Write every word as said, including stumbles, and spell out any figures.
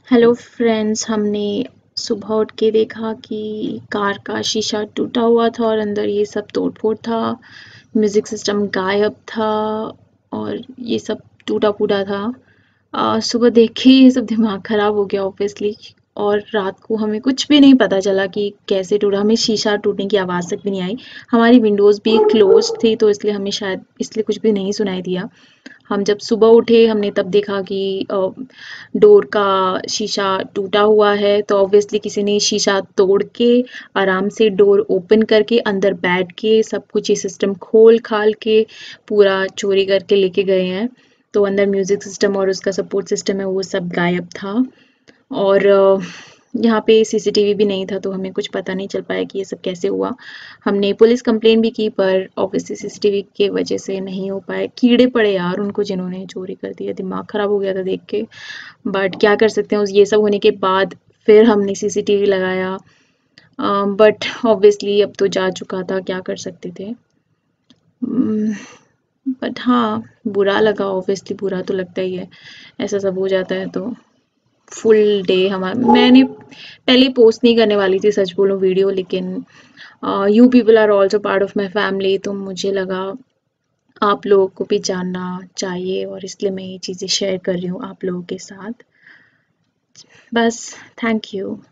Hello friends, हमने सुबह उठ के देखा कि कार का शीशा टूटा हुआ था और अंदर ये सब तोड़-फोड़ था। म्यूज़िक सिस्टम गायब था और ये सब टूटा-फूटा था। अ, सुबह देख के ये सब दिमाग ख़राब हो गया ऑब्वियसली। और रात को हमें कुछ भी नहीं पता चला कि कैसे टूटा। हमें शीशा टूटने की आवाज़ तक भी नहीं आई। हमारी विंडोज़ भी क्लोज़्ड थी, तो इसलिए हमें शायद इसलिए कुछ भी नहीं सुनाई दिया। हम जब सुबह उठे हमने तब देखा कि अ, डोर का शीशा टूटा हुआ है, तो ऑब्वियसली किसी ने शीशा तोड़ के आराम से डोर ओपन करके अंदर बैठ के सब कुछ ये सिस्टम खोल खाल के पूरा चोरी करके लेके गए हैं। तो अंदर म्यूजिक सिस्टम और उसका सपोर्ट सिस्टम है वो सब गायब था। और अ, यहाँ पे सीसीटीवी भी नहीं था, तो हमें कुछ पता नहीं चल पाया कि ये सब कैसे हुआ। हमने पुलिस कंप्लेन भी की, पर ऑब्वियसली सीसीटीवी के वजह से नहीं हो पाए। कीड़े पड़े यार उनको जिन्होंने चोरी कर दिया, दिमाग खराब हो गया था देख के। बट क्या कर सकते हैं, उस ये सब होने के बाद फिर हमने सीसीटीवी लगाया। बट ऑब्वियसली अब तो जा चुका था, क्या कर सकते थे। बट हाँ, बुरा लगा, ऑब्वियसली बुरा तो लगता ही है, ऐसा सब हो जाता है तो। फुल डे हमारा, मैंने पहले पोस्ट नहीं करने वाली थी सच बोलूं वीडियो, लेकिन you people are also part of my family, तो मुझे लगा आप लोगों को भी जानना चाहिए और इसलिए मैं ये चीज़ें शेयर कर रही हूँ आप लोगों के साथ। बस, थैंक यू।